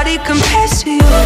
Nobody compares to you.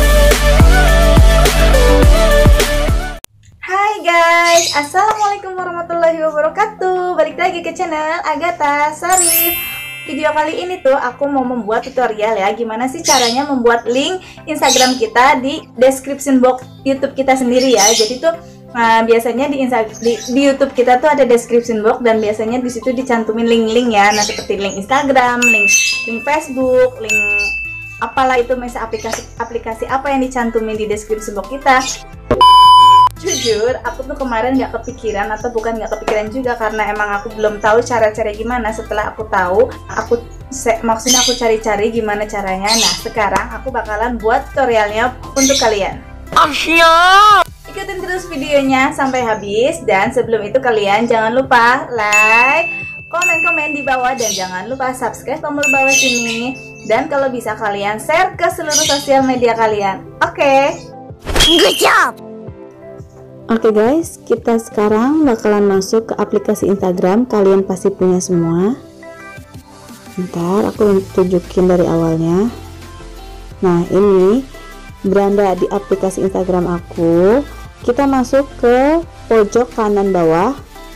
Hai guys, assalamualaikum warahmatullahi wabarakatuh. Balik lagi ke channel Agatha Sarif. Video kali ini tuh aku mau membuat tutorial ya, gimana sih caranya membuat link Instagram kita di description box YouTube kita sendiri ya. Jadi tuh biasanya di YouTube kita tuh ada description box dan biasanya di situ dicantumin link-link ya. Nah, seperti link Instagram, link Facebook, link apalah itu, misalnya aplikasi apa yang dicantumin di description box kita. Jujur, aku tuh kemarin nggak kepikiran, atau bukan nggak kepikiran juga, karena emang aku belum tahu cara-cara gimana. Setelah aku tahu, maksudnya aku cari-cari gimana caranya. Nah, sekarang aku bakalan buat tutorialnya untuk kalian. Ikutin terus videonya sampai habis, dan sebelum itu kalian jangan lupa like, komen-komen di bawah, dan jangan lupa subscribe tombol bawah sini. Dan kalau bisa kalian share ke seluruh sosial media kalian. Oke? Good job! Oke guys, kita sekarang bakalan masuk ke aplikasi Instagram. Kalian pasti punya semua. Bentar, aku tunjukin dari awalnya. Nah, ini beranda di aplikasi Instagram aku. Kita masuk ke pojok kanan bawah.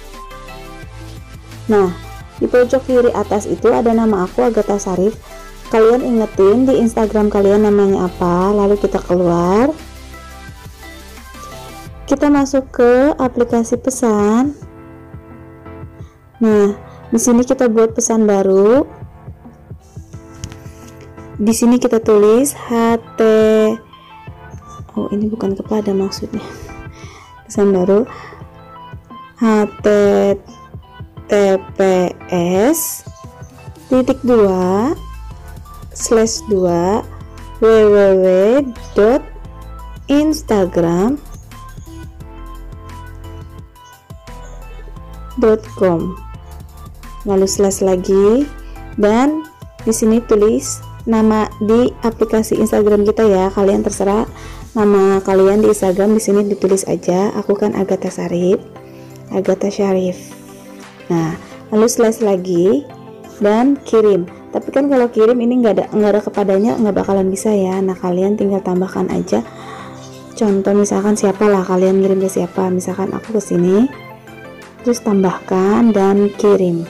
Nah, di pojok kiri atas itu ada nama aku, Agatha Sarif. Kalian ingetin di Instagram kalian namanya apa, lalu kita keluar. Kita masuk ke aplikasi pesan. Nah, di sini kita buat pesan baru. Di sini kita tulis Oh, ini bukan kepada maksudnya. Pesan baru https://www.instagram.com, lalu slash lagi, dan di sini tulis nama di aplikasi Instagram kita ya. Kalian terserah nama kalian di Instagram, di sini ditulis aja. Aku kan Agatha Sarif, Agatha Sarif. Nah, lalu slash lagi dan kirim. Tapi kan kalau kirim ini nggak ada kepadanya, nggak bakalan bisa ya. Nah, kalian tinggal tambahkan aja. Contoh misalkan siapalah kalian ngirim ke siapa, misalkan aku ke sini, terus tambahkan dan kirim.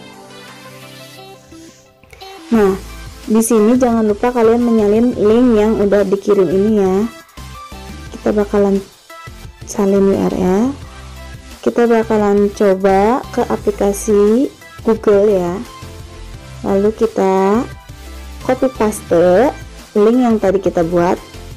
Nah, di sini jangan lupa kalian menyalin link yang udah dikirim ini ya. Kita bakalan salin URL. Kita bakalan coba ke aplikasi Google ya. Lalu kita copy paste link yang tadi kita buat.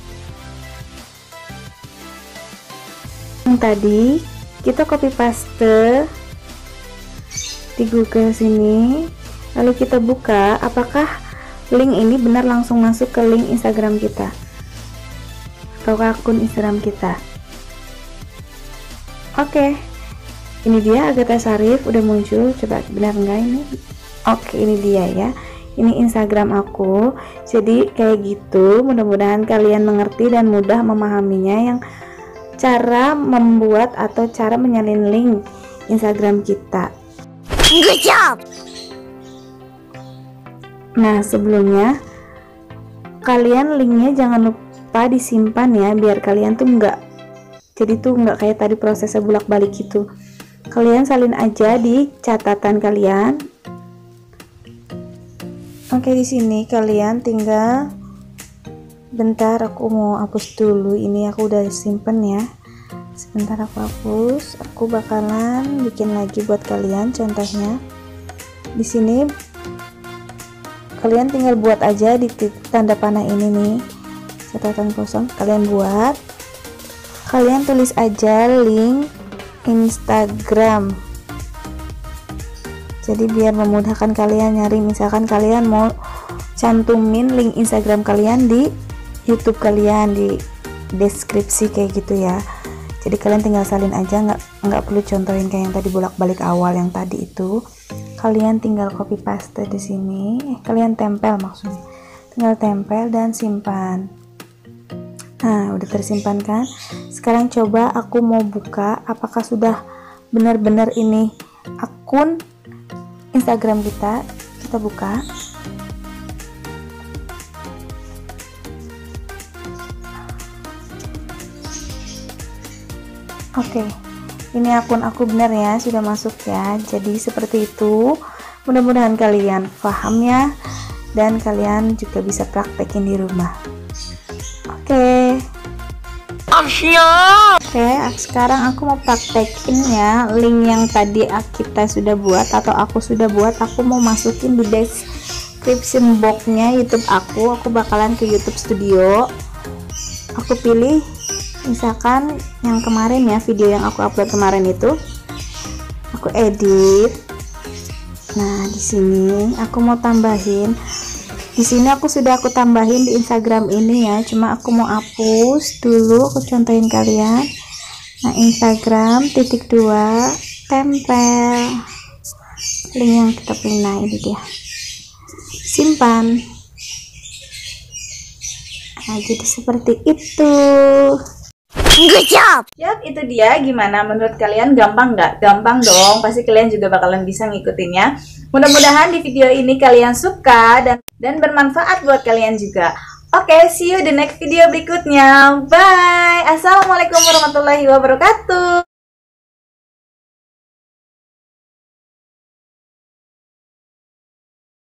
Yang tadi kita copy paste di Google sini. Lalu kita buka apakah link ini benar langsung masuk ke link Instagram kita atau ke akun Instagram kita. Oke, ini dia Agatha Sarif udah muncul. Coba benar enggak ini? Oke, ini dia ya. Ini Instagram aku. Jadi kayak gitu. Mudah-mudahan kalian mengerti dan mudah memahaminya, yang cara membuat atau cara menyalin link Instagram kita. Good job! Nah, sebelumnya kalian linknya jangan lupa disimpan ya, biar kalian tuh nggak kayak tadi prosesnya bolak-balik gitu. Kalian salin aja di catatan kalian. Oke, di sini kalian tinggal, bentar aku mau hapus dulu, ini aku udah simpen ya. Sebentar aku hapus. Aku bakalan bikin lagi buat kalian contohnya. Di sini kalian tinggal buat aja di tanda panah ini nih, catatan kosong. Kalian buat, kalian tulis aja link Instagram. Jadi biar memudahkan kalian nyari, misalkan kalian mau cantumin link Instagram kalian di YouTube kalian, di deskripsi kayak gitu ya. Jadi kalian tinggal salin aja, nggak perlu contohin kayak yang tadi bolak-balik awal yang tadi itu. Kalian tinggal copy paste di sini, kalian tempel maksudnya, tinggal tempel dan simpan. Nah, udah tersimpan kan? Sekarang coba aku mau buka, apakah sudah benar-benar ini akun Instagram kita buka. Oke, ini akun aku benar ya, sudah masuk ya. Jadi seperti itu. Mudah-mudahan kalian paham ya, dan kalian juga bisa praktekin di rumah. Oke. Oke, sekarang aku mau praktekin ya link yang tadi kita sudah buat atau aku sudah buat. Aku mau masukin di description boxnya YouTube aku. Aku bakalan ke YouTube Studio. Aku pilih misalkan yang kemarin ya, video yang aku upload kemarin itu. Aku edit. Nah, di sini aku mau tambahin. Di sini aku tambahin di Instagram ini ya. Cuma aku mau hapus dulu. Aku contohin kalian. Nah, Instagram _2 tempel link yang kita pilih. Nah, ini dia. Simpan. Nah, jadi seperti itu. Good job. Yap, itu dia. Gimana menurut kalian? Gampang nggak? Gampang dong. Pasti kalian juga bakalan bisa ngikutinnya. Mudah-mudahan di video ini kalian suka dan bermanfaat buat kalian juga. Oke, see you di next video berikutnya. Bye. Assalamualaikum warahmatullahi wabarakatuh.